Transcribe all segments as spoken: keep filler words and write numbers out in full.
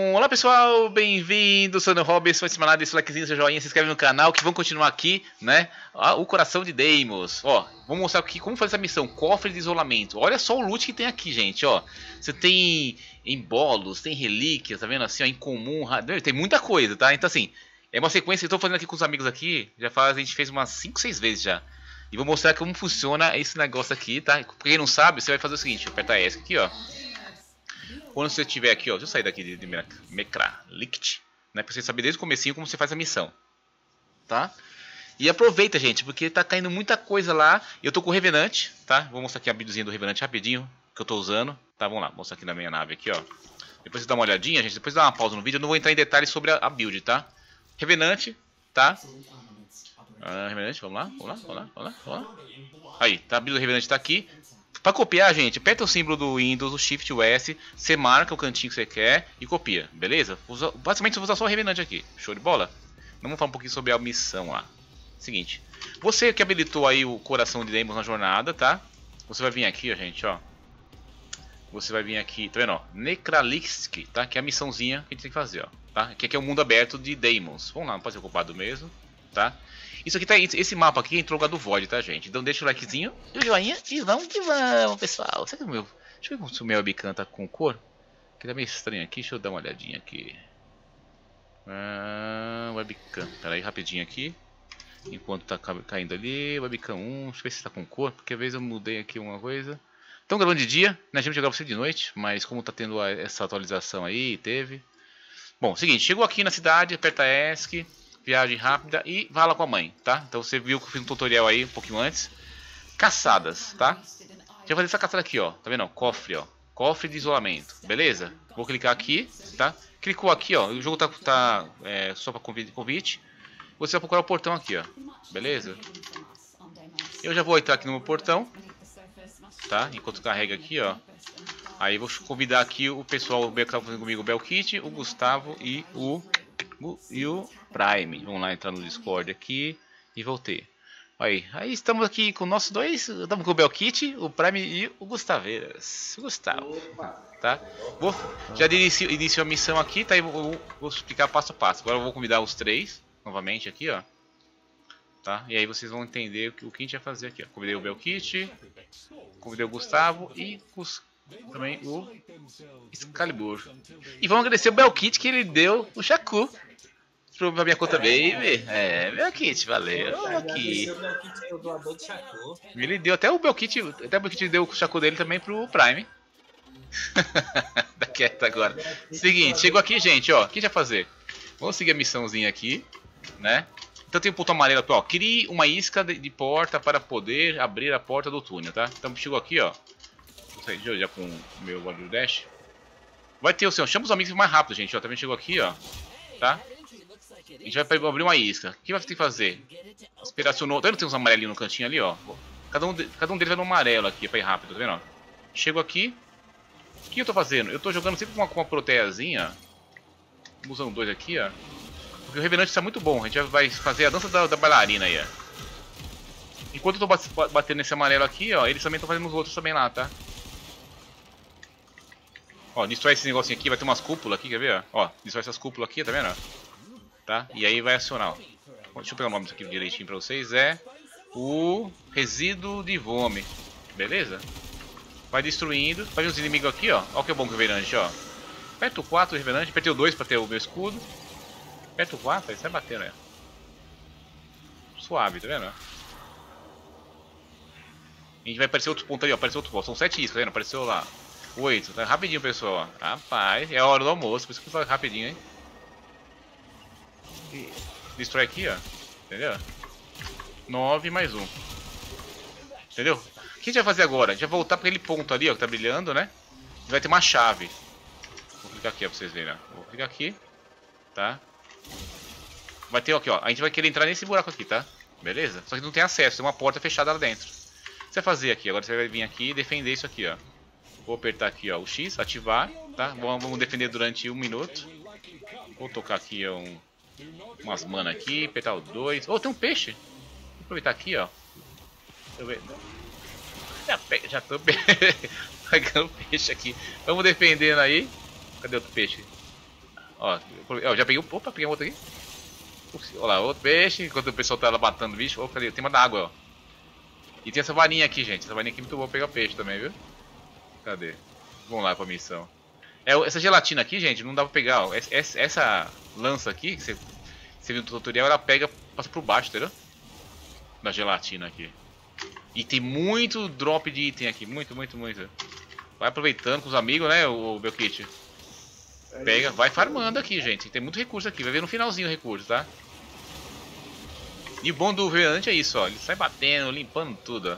Bom, olá pessoal, bem-vindos, sou o Robin, se for semanal, deixa o likezinho, seu joinha, se inscreve no canal, que vão continuar aqui, né, ah, o coração de Deimos. Ó, vou mostrar aqui como fazer essa missão, cofre de isolamento. Olha só o loot que tem aqui, gente, ó. Você tem embolos, tem relíquias, tá vendo assim, ó, incomum, tem muita coisa, tá? Então assim, é uma sequência que eu tô fazendo aqui com os amigos aqui, já faz, a gente fez umas cinco, seis vezes já. E vou mostrar como funciona esse negócio aqui, tá? Pra quem não sabe, você vai fazer o seguinte, apertar E S C aqui, ó. Quando você estiver aqui, ó, deixa eu sair daqui de, de Mecralict, né, pra você saber desde o comecinho como você faz a missão, tá? E aproveita, gente, porque tá caindo muita coisa lá. Eu tô com o Revenant, tá? Vou mostrar aqui a buildzinha do Revenant rapidinho, que eu tô usando, tá? Vamos lá, vou mostrar aqui na minha nave aqui, ó. Depois você dá uma olhadinha, gente, depois dá uma pausa no vídeo, eu não vou entrar em detalhes sobre a, a build, tá? Revenant, tá? Ah, Revenant, vamos lá, vamos lá, vamos lá, vamos lá, vamos lá. Aí, tá, a build do Revenant tá aqui. Para copiar, gente, aperta o símbolo do Windows, o Shift, o S, você marca o cantinho que você quer e copia, beleza? Usa, basicamente você usa só o Revenant aqui, show de bola? Vamos falar um pouquinho sobre a missão lá. Seguinte, você que habilitou aí o coração de Deimos na jornada, tá? Você vai vir aqui, ó, gente, ó. Você vai vir aqui, tá vendo, ó? Necralisk, tá? Que é a missãozinha que a gente tem que fazer, ó, tá? Que aqui é o mundo aberto de Deimos. Vamos lá, não pode ser ocupado mesmo, tá? Isso aqui tá, esse mapa aqui entrou no lugar do Void, tá, gente? Então deixa o likezinho e o joinha e vamos que vamos, pessoal. Será que o meu, deixa eu ver se o meu webcam tá com cor. Que tá meio estranho aqui, deixa eu dar uma olhadinha aqui. Ah, webcam, pera aí, rapidinho aqui. Enquanto tá caindo ali, webcam um, deixa eu ver se tá com cor, porque às vezes eu mudei aqui uma coisa. Estão gravando de dia, né? A gente vai gravar de noite, mas como tá tendo essa atualização aí, teve. Bom, seguinte, chegou aqui na cidade, aperta E S C. Viagem rápida e vai lá com a mãe, tá? Então você viu que eu fiz um tutorial aí um pouquinho antes. Caçadas, tá? Já vou fazer essa caçada aqui, ó. Tá vendo? Ó? Cofre, ó. Cofre de isolamento, beleza? Vou clicar aqui, tá? Clicou aqui, ó. O jogo tá, tá é, só para convite, convite. Você vai procurar o portão aqui, ó. Beleza? Eu já vou entrar aqui no meu portão, tá? Enquanto carrega aqui, ó. Aí vou convidar aqui o pessoal que tá fazendo comigo, o Belkit, o Gustavo e o... e o Prime. Vamos lá entrar no Discord aqui e voltei. Aí, aí estamos aqui com nossos dois, estamos com o Belkit, o Prime e o Gustaveiras. Gustavo, tá? Vou, já inicio, inicio a missão aqui, tá? Eu vou, vou explicar passo a passo. Agora eu vou convidar os três novamente aqui, ó. Tá? E aí vocês vão entender o que, o que a gente vai fazer aqui, ó. Convidei o Belkit, convidei o Gustavo e os também o Excalibur. E vamos agradecer o Belkit que ele deu o Shaku pra minha conta baby. É, Belkit, valeu. Aqui. Ele deu até o Belkit, até o Belkit deu o Shaku dele também pro Prime. Tá quieto agora. Seguinte, chegou aqui, gente, ó. O que já fazer? Vamos seguir a missãozinha aqui, né? Então tem um ponto amarelo aqui, ó. Crie uma isca de, de porta para poder abrir a porta do túnel, tá? Então chegou aqui, ó. Deixa eu já com o meu Warrior Dash. Vai ter o seu. Chama os amigos mais rápido, gente. Ó, também chegou aqui, ó. Tá? A gente vai abrir uma isca. O que vai ter que fazer? Aspiracionou. Tá vendo? Tem uns amarelinhos no cantinho ali, ó. Cada um, de... Cada um deles vai no amarelo aqui pra ir rápido, tá vendo? Ó? Chego aqui. O que eu tô fazendo? Eu tô jogando sempre com uma, com uma proteiazinha. Usando dois aqui, ó. Porque o Revenant está muito bom. A gente vai fazer a dança da, da bailarina aí, ó. Enquanto eu tô batendo nesse amarelo aqui, ó, eles também estão fazendo os outros também lá, tá? Ó, destrói esse negocinho aqui, vai ter umas cúpulas aqui, quer ver? Ó, destrói essas cúpulas aqui, tá vendo? Tá? E aí vai acionar, ó. Deixa eu pegar o nome disso aqui direitinho pra vocês. É o resíduo de vômito, beleza? Vai destruindo, vai ver os inimigos aqui, ó. Ó que é bom que o Revenant, ó. Aperta o quatro, o Revenant, apertei o dois pra ter o meu escudo. Aperta o quatro, aí você vai batendo, né? Suave, tá vendo? A gente vai aparecer outro ponto ali, ó. Apareceu outro ponto. São sete iscas, tá vendo? Apareceu lá. Oito. Tá rapidinho, pessoal. Ó. Rapaz, é a hora do almoço. Por isso que eu falo rapidinho, hein? E destrói aqui, ó. Entendeu? Nove mais um. Entendeu? O que a gente vai fazer agora? A gente vai voltar para aquele ponto ali, ó. Que tá brilhando, né? E vai ter uma chave. Vou clicar aqui, ó. Pra vocês verem, ó. Vou clicar aqui. Tá? Vai ter aqui, ó. A gente vai querer entrar nesse buraco aqui, tá? Beleza? Só que não tem acesso. Tem uma porta fechada lá dentro. O que você vai fazer aqui? Agora você vai vir aqui e defender isso aqui, ó. Vou apertar aqui, ó, o X, ativar, tá? Vamos defender durante um minuto. Vou tocar aqui um, umas mana aqui, apertar o dois. Oh, tem um peixe. Vou aproveitar aqui, ó. Deixa eu ver. Já, já tô pegando peixe aqui. Vamos defendendo aí. Cadê outro peixe? Ó, ó, já peguei. Opa, peguei um outro aqui. Olha lá, outro peixe. Enquanto o pessoal tá lá matando o bicho. Opa, cadê? Tem uma da água, ó. E tem essa varinha aqui, gente. Essa varinha aqui é muito boa pra pegar peixe também, viu? Cadê? Vamos lá pra missão. É, essa gelatina aqui, gente, não dá pra pegar, ó. Essa, essa lança aqui, que você, você viu no tutorial, ela pega, passa por baixo, entendeu? Da gelatina aqui. E tem muito drop de item aqui. Muito, muito, muito. Vai aproveitando com os amigos, né, o Belkit? Pega, vai farmando aqui, gente. Tem muito recurso aqui. Vai ver no finalzinho o recurso, tá? E o bom do Revenant é isso, ó. Ele sai batendo, limpando tudo, ó.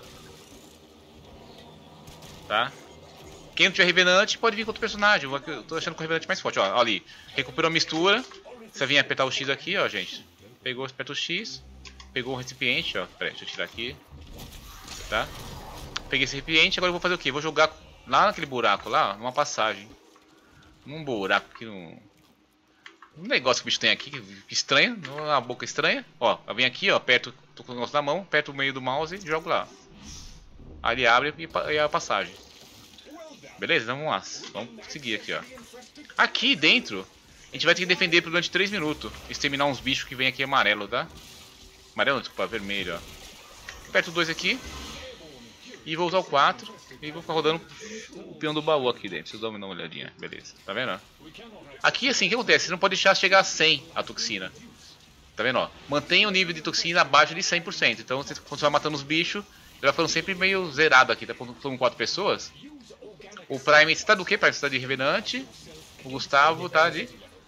Tá? Quem não tiver Revenant pode vir com outro personagem. Eu tô achando que o Revenant é mais forte, ó. Ali. Recuperou a mistura. Você vem apertar o X aqui, ó, gente. Pegou, aperta o X. Pegou o recipiente, ó. Pera aí, deixa eu tirar aqui. Tá? Peguei esse recipiente. Agora eu vou fazer o quê? Vou jogar lá naquele buraco lá, numa passagem. Num buraco que não... Um negócio que o bicho tem aqui, que estranho, uma boca estranha. Ó, eu venho aqui, ó, aperto, tô com o negócio na mão, aperto o meio do mouse e jogo lá. Aí ele abre e, e a passagem. Beleza? Então vamos lá. Vamos seguir aqui, ó. Aqui dentro, a gente vai ter que defender durante três minutos. Exterminar uns bichos que vem aqui amarelo, tá? Amarelo, desculpa, vermelho, ó. Aperto o dois aqui. E vou usar o quatro. E vou ficar rodando o peão do baú aqui dentro. Vocês dão uma olhadinha. Beleza. Tá vendo, ó? Aqui, assim, o que acontece? Você não pode deixar chegar a cem a toxina. Tá vendo, ó? Mantenha o nível de toxina abaixo de cem por cento. Então, você, quando você vai matando os bichos, ele vai ficando sempre meio zerado aqui. Tá com quatro pessoas. O Prime, você tá do que, Prime? Você tá de Revenant. O Gustavo tá de...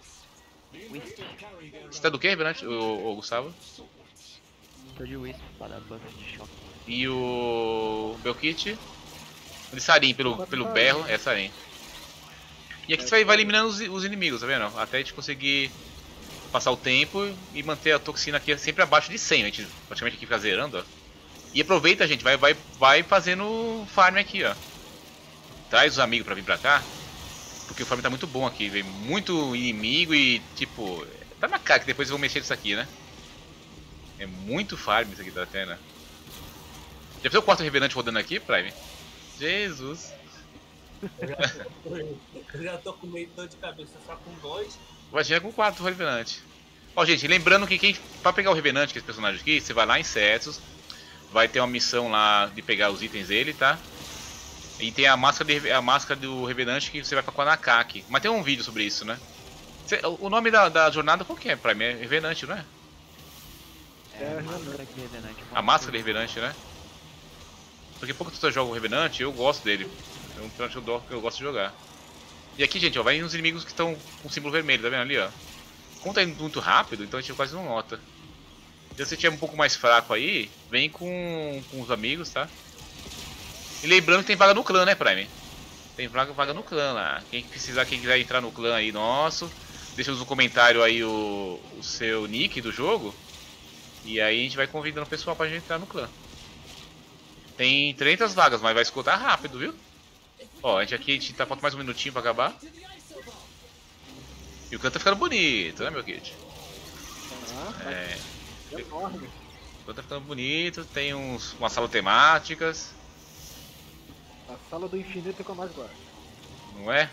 Você tá do que, Revenant, o, o Gustavo? Tô de Wisp para buff de choque. E o Belkit? De Sarin, pelo, pelo berro, é Sarin. E aqui você vai, vai eliminando os, os inimigos, tá vendo? Até a gente conseguir passar o tempo e manter a toxina aqui sempre abaixo de cem. A gente praticamente aqui fica zerando, ó. E aproveita, gente, vai, vai, vai fazendo farm aqui, ó. Traz os amigos pra vir pra cá. Porque o farm tá muito bom aqui, vem muito inimigo e tipo... Tá na cara que depois eu vou mexer nisso aqui, né? É muito farm isso aqui da Atena. Já fez o quarto Revenant rodando aqui, Prime? Jesus! Eu já, tô, eu já tô com meio dor de cabeça só com dois. Imagina com quatro Revenant. Ó, gente, lembrando que quem, pra pegar o Revenant, que é esse personagem aqui, você vai lá em Setos. Vai ter uma missão lá de pegar os itens dele, tá? E tem a máscara, de, a máscara do Revenant que você vai com a Nakaki. Mas tem um vídeo sobre isso, né? Cê, o nome da, da jornada qual que é, Prime? É Revenant, não é? É a máscara de Revenant. A máscara de Revenant, né? Porque pouco pessoas jogam o Revenant, eu gosto dele. É um personagem que eu, que eu gosto de jogar. E aqui, gente, ó, vai uns inimigos que estão com o símbolo vermelho, tá vendo ali, ó? Como tá indo muito rápido, então a gente quase não nota. Se você tiver um pouco mais fraco aí, vem com, com os amigos, tá? E lembrando que tem vaga no clã, né, Prime? Tem vaga, vaga no clã lá. Quem precisar, quem quiser entrar no clã aí nosso, deixa no comentário aí o, o seu nick do jogo. E aí a gente vai convidando o pessoal pra gente entrar no clã. Tem trezentas vagas, mas vai escutar rápido, viu? Ó, a gente aqui a gente tá faltando mais um minutinho pra acabar. E o clã tá ficando bonito, né, meu kit? Ah, É. é enorme. O clã tá ficando bonito, tem uns, umas salas temáticas, A sala do infinito é que eu mais gosto. não é?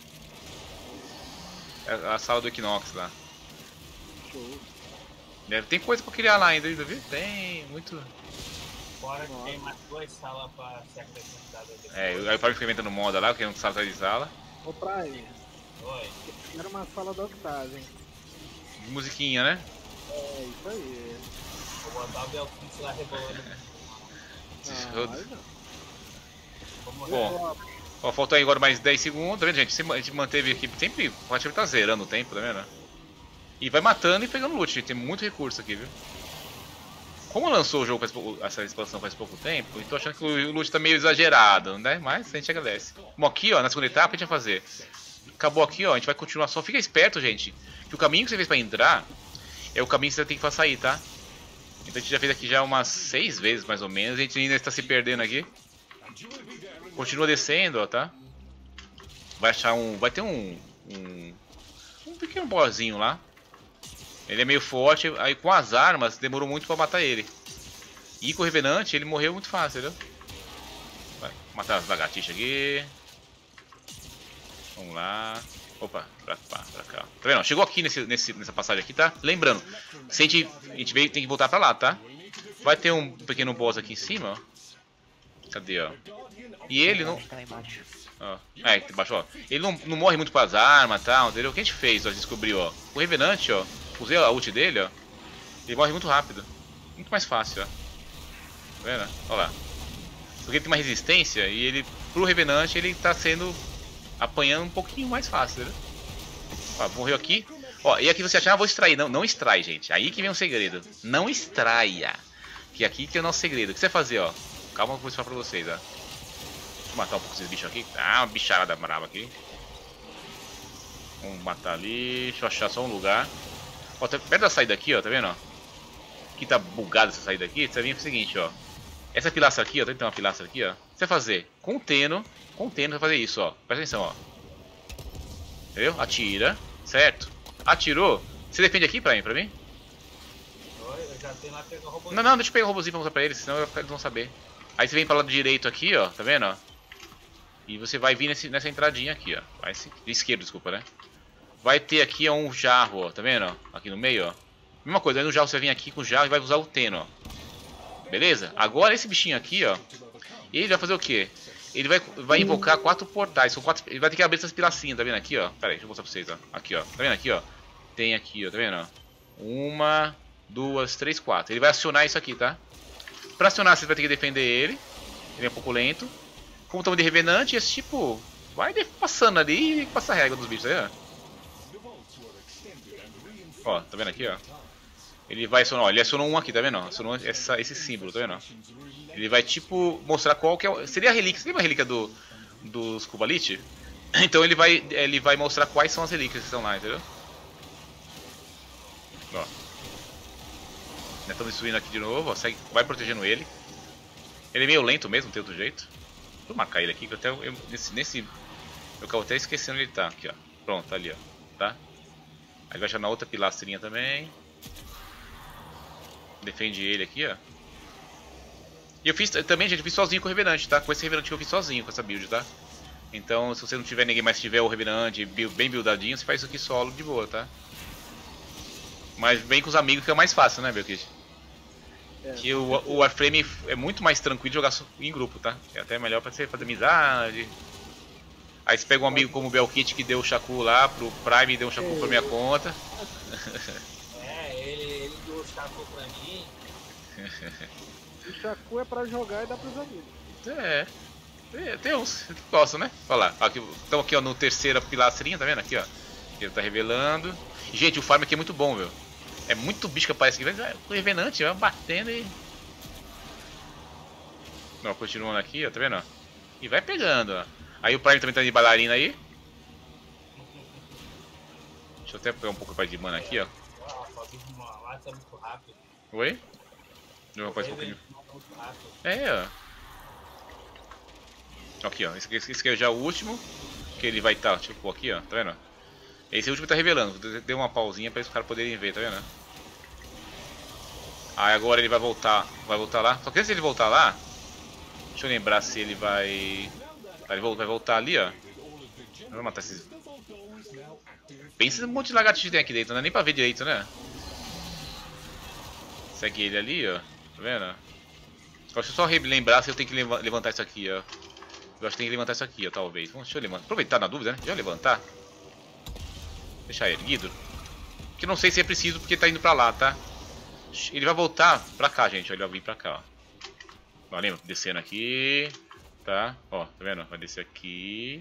É a sala do Equinox lá. Show. Deve, tem coisa pra criar lá ainda, viu? Tem, muito. Fora que tem mais duas salas pra ser acrescentadas depois. É, aí o Prime fica inventando moda lá, que é um sala atrás de sala. Ô Prime, Oi. era uma sala da Octave, hein? De musiquinha, né? É, isso aí. Vou botar o Belkins lá rebolando. Ah, mas não. Vamos Bom. Ó, faltou aí agora mais dez segundos, tá vendo, gente? A gente manteve aqui, sempre, praticamente tá zerando o tempo, tá vendo? E vai matando e pegando loot, tem muito recurso aqui, viu? Como lançou o jogo, faz pouco, essa expansão faz pouco tempo, eu tô achando que o loot tá meio exagerado, né? Mas a gente agradece. Bom, aqui, ó, na segunda etapa a gente vai fazer. Acabou aqui, ó, a gente vai continuar, só fica esperto, gente, que o caminho que você fez pra entrar é o caminho que você tem que sair, tá? Então a gente já fez aqui já umas seis vezes, mais ou menos, a gente ainda está se perdendo aqui. Continua descendo, ó, tá? Vai achar um... vai ter um... um, um pequeno bosszinho lá. Ele é meio forte, aí com as armas demorou muito pra matar ele. E com o Revenant ele morreu muito fácil, entendeu? Vai matar as lagartixas aqui. Vamos lá. Opa, pra, pra, pra cá. Tá vendo? Chegou aqui nesse, nesse, nessa passagem aqui, tá? Lembrando, se a gente, a gente veio, tem que voltar pra lá, tá? Vai ter um pequeno boss aqui em cima, ó. Cadê, ó? E ele não... Tá lá embaixo. Ó. É, embaixo, ó. Ele não, não morre muito com as armas e tal, entendeu? O que a gente fez, ó, descobriu, ó. O Revenant, ó. Usei a ult dele, ó. Ele morre muito rápido. Muito mais fácil, ó. Tá vendo? Olha lá. Porque ele tem uma resistência e ele, pro Revenant, ele tá sendo... apanhando um pouquinho mais fácil, né? Ó, morreu aqui. Ó, e aqui você achar, ah, vou extrair. Não, não extrai, gente. Aí que vem um segredo. Não extraia. Que aqui que é o nosso segredo. O que você vai fazer, ó? Calma que eu vou mostrar pra vocês, ó. Deixa eu matar um pouco esses bichos aqui. Ah, uma bicharada brava aqui. Vamos matar ali. Deixa eu achar só um lugar. Ó, tá perto da saída aqui, ó. Tá vendo, ó? Aqui tá bugada essa saída aqui. Você vai vir o seguinte, ó. Essa pilastra aqui, ó. Tem uma pilastra aqui, ó. Você vai fazer contendo. Contendo, você vai fazer isso, ó. Presta atenção, ó. Entendeu? Atira. Certo? Atirou. Você defende aqui pra mim, pra mim? Eu já tenho lá pegar o robô. Não, não, deixa eu pegar o robôzinho pra mostrar pra eles, senão eles vão saber. Aí você vem para lado direito aqui, ó, tá vendo, ó? E você vai vir nesse, nessa entradinha aqui, ó. Vai se... esquerdo, desculpa, né? Vai ter aqui ó, um jarro, ó, tá vendo, ó? Aqui no meio, ó. Mesma coisa, aí no jarro você vem aqui com o jarro e vai usar o teno, ó. Beleza? Agora esse bichinho aqui, ó. Ele vai fazer o quê? Ele vai, vai invocar quatro portais, são quatro, ele vai ter que abrir essas pilacinhas, tá vendo aqui, ó? Pera aí, deixa eu mostrar pra vocês, ó. Aqui, ó. Tá vendo aqui, ó? Tem aqui, ó, tá vendo, ó? Uma, duas, três, quatro. Ele vai acionar isso aqui, tá? Pra acionar, você vai ter que defender ele. Ele é um pouco lento. Como estamos de Revenant, esse tipo vai passando ali e passa a régua dos bichos aí, ó. Ó, tá vendo aqui, ó? Ele vai acionar, ó, ele acionou um aqui, tá vendo? Acionou essa, esse símbolo, tá vendo? Ele vai, tipo, mostrar qual que é o... Seria a relíquia, seria uma relíquia do, dos Kubalite? Então ele vai, ele vai mostrar quais são as relíquias que estão lá, entendeu? Ó. Já estamos destruindo aqui de novo, ó, segue, vai protegendo ele. Ele é meio lento mesmo, não tem outro jeito. Vou marcar ele aqui, que eu até, eu, nesse, nesse... Eu acabo até esquecendo onde ele tá, aqui ó. Pronto, tá ali ó, tá? Aí vai achar na outra pilastrinha também. Defende ele aqui, ó. E eu fiz também, gente, eu fiz sozinho com o Revenant, tá? Com esse Revenant que eu fiz sozinho, com essa build, tá? Então, se você não tiver ninguém mais, tiver o Revenant bem buildadinho, você faz isso aqui solo de boa, tá? Mas vem com os amigos que é mais fácil, né, Belkit? É. Que o, o Warframe é muito mais tranquilo de jogar em grupo, tá? É até melhor pra você fazer amizade. Aí você pega um amigo como o Belkit que deu o Shaku lá pro Prime e deu um Shaku é. pra minha conta. É, ele, ele deu o Shaku pra mim. O Shaku é pra jogar e dar pros amigos. É, é tem uns que gostam, né? Olha lá, aqui, estamos aqui ó, no terceiro pilastrinha, tá vendo? Aqui ó, ele tá revelando. Gente, o farm aqui é muito bom, viu? É muito bicho que aparece aqui, o Revenant vai batendo e... Ó, continuando aqui, ó, tá vendo? E vai pegando, ó. Aí o Prime também tá de bailarina aí. Deixa eu até pegar um pouco mais de mana aqui, ó. Oi? Não, faz um pouquinho. É, ó. Aqui, ó. Esse, esse aqui é já o último. Que ele vai estar, tá, tipo, aqui, ó. Tá vendo? Esse último tá revelando. Deu uma pausinha pra os caras poderem ver, tá vendo? Aí agora ele vai voltar. Vai voltar lá. Só que antes de ele voltar lá. Deixa eu lembrar se ele vai. Ele vai voltar ali, ó. Vamos matar esses. Pensa no monte de lagartixa que tem aqui dentro, não é nem pra ver direito, né? Segue ele ali, ó. Tá vendo? Deixa eu só lembrar se eu tenho que levantar isso aqui, ó. Eu acho que tem que levantar isso aqui, ó, talvez. Deixa eu levantar. Aproveitar na dúvida, né? Já levantar. Deixar ele erguido. Que eu não sei se é preciso porque tá indo pra lá, tá? Ele vai voltar pra cá, gente. Ele vai vir pra cá, ó. Ó, lembra? Descendo aqui. Tá? Ó, tá vendo? Vai descer aqui.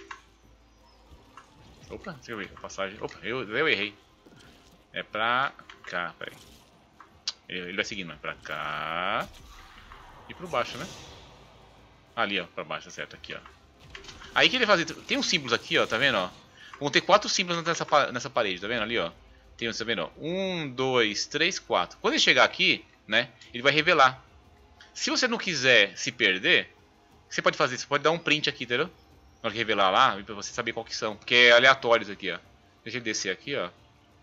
Opa, deixa eu ver a passagem. Opa, eu, eu errei. É pra cá, peraí. Ele, ele vai seguindo, é pra cá. E pro baixo, né? Ali, ó, pra baixo, certo, aqui, ó. Aí que ele vai fazer. Tem uns símbolos aqui, ó, tá vendo, ó? Vão ter quatro símbolos nessa, nessa parede, tá vendo ali, ó? Tem, tá vendo, ó? Um, dois, três, quatro. Quando ele chegar aqui, né? Ele vai revelar. Se você não quiser se perder, o que você pode fazer? Você pode dar um print aqui, entendeu? Na hora que revelar lá, pra você saber qual que são. Porque é aleatório isso aqui, ó. Deixa ele descer aqui, ó.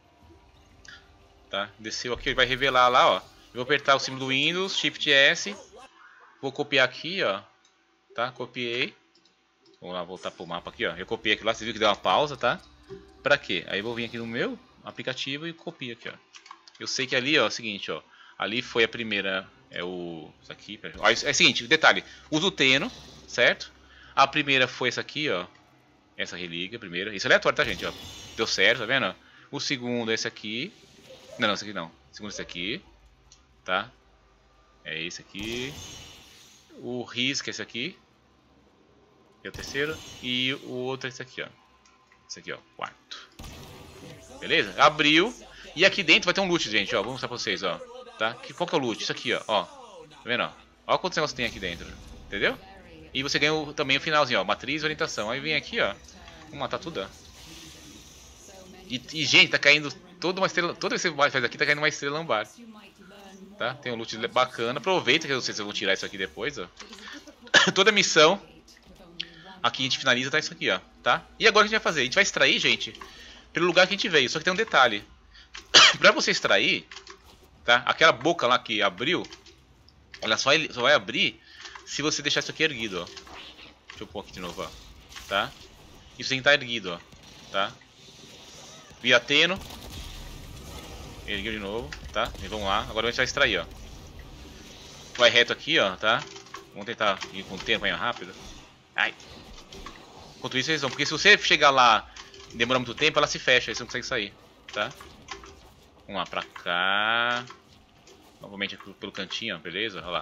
Tá? Desceu aqui, ele vai revelar lá, ó. Eu vou apertar o símbolo do Windows, Shift S. Vou copiar aqui, ó. Tá? Copiei. Vamos lá, voltar pro mapa aqui, ó. Eu copiei aqui lá, você viu que deu uma pausa, tá? Pra quê? Aí eu vou vir aqui no meu aplicativo e copio aqui, ó. Eu sei que ali, ó, é o seguinte, ó. Ali foi a primeira, é o... Isso aqui, pera, ó, é o seguinte, detalhe. Usa o Teno, certo? A primeira foi essa aqui, ó. Essa relíquia, primeira. Isso é aleatório, tá, gente, ó. Deu certo, tá vendo? O segundo é esse aqui. Não, não, esse aqui não. O segundo é esse aqui. Tá? É esse aqui. O Riz, que é esse aqui. É o terceiro. E o outro é esse aqui, ó. Esse aqui, ó. Quarto. Beleza? Abriu. E aqui dentro vai ter um loot, gente, ó. Vou mostrar pra vocês, ó. Tá? Qual que é o loot? Isso aqui, ó. Ó. Tá vendo, ó? Olha quantos negócios tem aqui dentro. Entendeu? E você ganha o, também o finalzinho, ó. Matriz e orientação. Aí vem aqui, ó. Vamos matar tudo, ó. E, e gente, tá caindo toda uma estrela. Toda vez que você faz aqui, tá caindo uma estrela âmbar. Tá? Tem um loot bacana. Aproveita que eu não sei se eu vou tirar isso aqui depois, ó. Toda missão. Aqui a gente finaliza, tá isso aqui, ó. Tá? E agora o que a gente vai fazer? A gente vai extrair, gente, pelo lugar que a gente veio. Só que tem um detalhe. Pra você extrair, tá? Aquela boca lá que abriu, ela só, só vai abrir se você deixar isso aqui erguido, ó. Deixa eu pôr aqui de novo, ó. Tá? Isso tem que estar erguido, ó. Tá? Via Teno. Ergueu de novo, tá? E vamos lá. Agora a gente vai extrair, ó. Vai reto aqui, ó, tá? Vamos tentar ir com o tempo aí rápido. Ai. Enquanto isso eles vão, porque se você chegar lá e demorar muito tempo, ela se fecha, aí você não consegue sair, tá? Vamos lá, pra cá. Novamente aqui pelo cantinho, ó, beleza? Olha lá.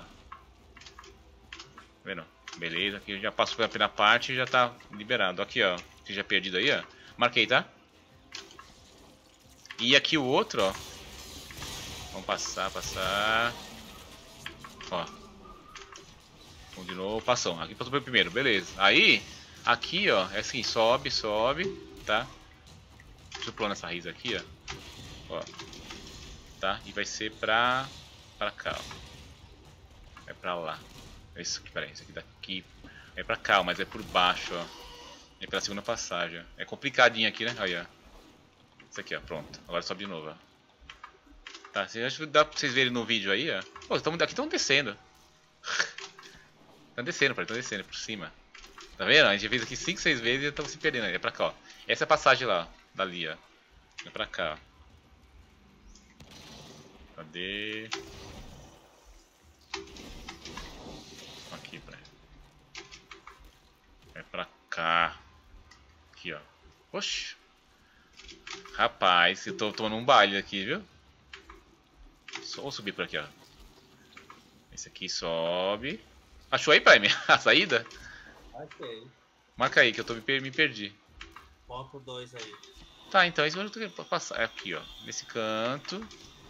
Tá vendo? Beleza, aqui eu já passo pela primeira parte e já tá liberado. Aqui, ó, que já perdido aí, ó. Marquei, tá? E aqui o outro, ó. Vamos passar, passar. Ó. Vamos de novo, passou. Aqui passou pelo primeiro, beleza. Aí, aqui, ó, é assim, sobe, sobe, tá? Deixa eu pular nessa risa aqui, ó. Ó. Tá? E vai ser pra... pra cá, ó. É pra lá. Isso aqui, peraí, isso aqui daqui. É pra cá, mas é por baixo, ó. É pela segunda passagem, ó. É complicadinho aqui, né? Aí, ó. Isso aqui, ó, pronto. Agora sobe de novo, ó. Tá, acho que dá pra vocês verem no vídeo aí, ó. Pô, tamo, aqui estão descendo. Estão descendo, pai, estão descendo por cima. Tá vendo? A gente fez aqui cinco, seis vezes e estamos se perdendo. É pra cá, ó. Essa é a passagem lá, ó. Dali, ó. É pra cá, ó. Cadê? Aqui, pai. É pra cá. Aqui, ó. Oxi. Rapaz, eu tô tomando um baile aqui, viu? Só vou subir por aqui, ó. Esse aqui sobe. Achou aí, Prime? A saída? Ok. Marca aí que eu tô me, per me perdi. Bota o dois aí. Tá, então isso eu tenho que passar. É aqui, ó. Nesse canto.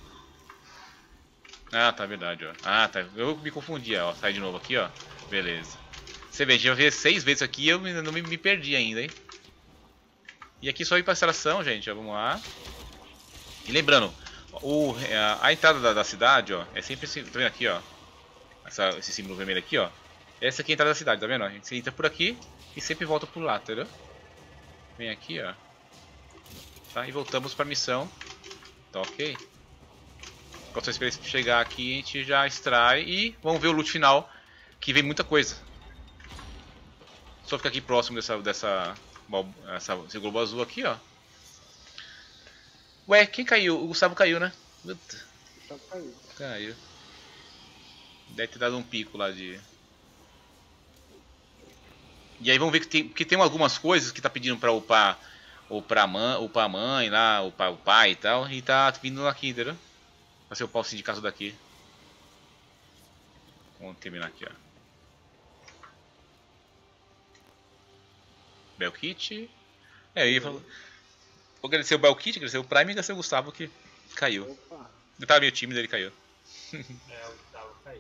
Ah, tá, verdade, ó. Ah, tá. Eu me confundi, ó. Sai de novo aqui, ó. Beleza. Você vê, a gente vai ver seis vezes aqui e eu não me, me perdi ainda, hein? E aqui só ir pra extração, gente, ó, vamos lá. E lembrando, o, a, a entrada da, da cidade, ó, é sempre assim, tá vendo aqui, ó. Essa, esse símbolo vermelho aqui, ó. Essa aqui é a entrada da cidade, tá vendo? A gente entra por aqui e sempre volta por lá, entendeu? Vem aqui, ó. Tá, e voltamos pra missão. Tá ok? Enquanto eu espero chegar aqui, a gente já extrai e vamos ver o loot final, que vem muita coisa. Só ficar aqui próximo dessa... dessa Essa, esse globo azul aqui, ó. Ué, quem caiu? O Gustavo caiu, né? Puta. Gustavo caiu. Caiu. Deve ter dado um pico lá de... E aí vamos ver que tem, que tem algumas coisas que tá pedindo pra upar, upar a mãe, upar a mãe lá, upar o pai e tal. E tá vindo aqui, entendeu? Pra ser upar o sindicato daqui. Vamos terminar aqui, ó. Belkit. É, eu ia falar. Vou agradecer o Belkit, agradecer o Prime e agradecer o Gustavo que caiu. Opa. Ele tava meio tímido, ele caiu. É, o Gustavo caiu.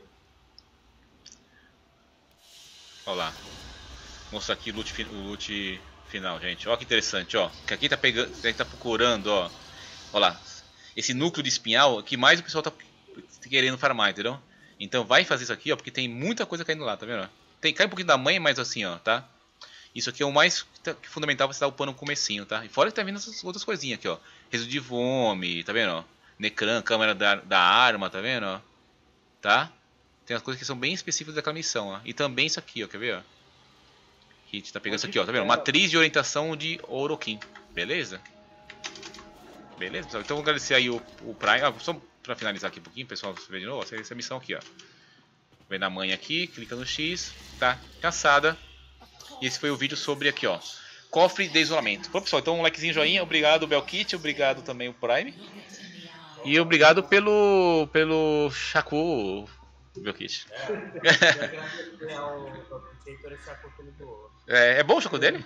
Olha lá. Vou mostrar aqui o loot, o loot final, gente. Olha que interessante, ó. Que aqui tá pegando, aqui tá procurando, ó. Olha lá. Esse núcleo de espinhal que mais o pessoal tá querendo farmar, entendeu? Então vai fazer isso aqui, ó, porque tem muita coisa caindo lá, tá vendo? Tem, cai um pouquinho da mãe, mas assim, ó, tá? Isso aqui é o mais fundamental, você tá upando no comecinho, tá? E fora que tá vindo essas outras coisinhas aqui, ó. Resíduo de Vome, tá vendo, ó? Necran, câmera da, da arma, tá vendo, ó? Tá? Tem as coisas que são bem específicas daquela missão, ó. E também isso aqui, ó, quer ver, ó? Que a gente tá pegando isso aqui, ó, tá vendo? Matriz de orientação de Orokin, beleza? Beleza, pessoal. Então vou agradecer aí o, o Prime. Ah, só pra finalizar aqui um pouquinho, pessoal, você vê de novo, essa, essa missão aqui, ó. Vem na manha aqui, clica no X, tá caçada. E esse foi o vídeo sobre aqui, ó. Cofre de isolamento. Bom, pessoal, então um likezinho, joinha. Obrigado, Belkit. Obrigado também o Prime. E obrigado pelo. pelo Shaku, Belkit. agradecer ao Heitor esse acordo que ele doou. É, é bom o Shaku dele?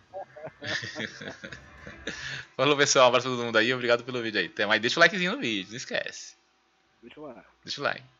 Falou, pessoal. Um abraço pra todo mundo aí. Obrigado pelo vídeo aí. Até mais. Deixa o likezinho no vídeo, não esquece. Deixa eu lá. Deixa o like.